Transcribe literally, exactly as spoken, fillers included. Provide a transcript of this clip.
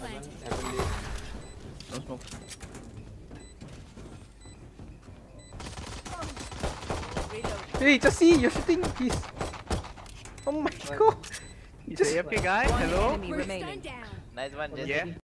planted. Heaven lead. No smoke. Hey, just see, you're shooting. He's. Oh my god. He's a A F K guy. One Hello. enemy We're remaining. stunned down. Nice one, Jesse. Yeah.